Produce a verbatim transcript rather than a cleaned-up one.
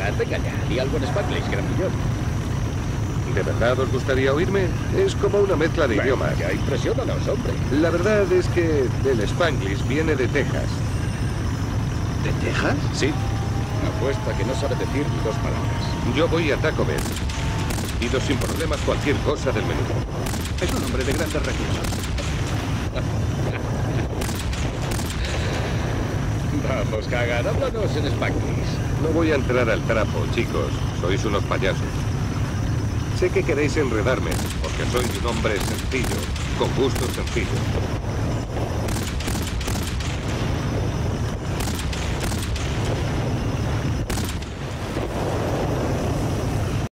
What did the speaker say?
más, venga ya. Di algo en Spanglish, grandillón. ¿De verdad os gustaría oírme? Es como una mezcla de Venga, idiomas. ya, impresiónanos, hombre. La verdad es que el Spanglish viene de Texas. ¿De Texas? Sí, Apuesto a que no sabe decir ni dos palabras. yo voy a Taco Bell. Pido sin problemas cualquier cosa del menú. Es un hombre de grandes recursos. Vamos, Hagar, háblanos en Spanglish. No voy a entrar al trapo, chicos. Sois unos payasos. Sé que queréis enredarme, porque soy un hombre sencillo, con gustos sencillos.